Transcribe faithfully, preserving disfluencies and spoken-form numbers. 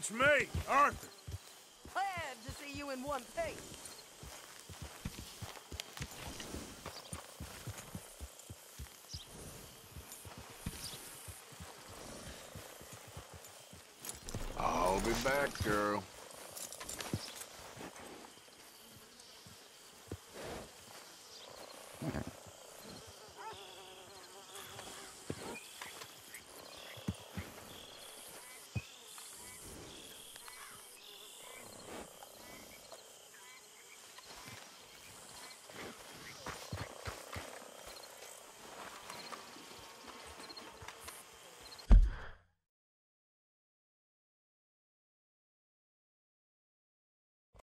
It's me, Arthur. Glad to see you in one piece. I'll be back, girl. Yeah.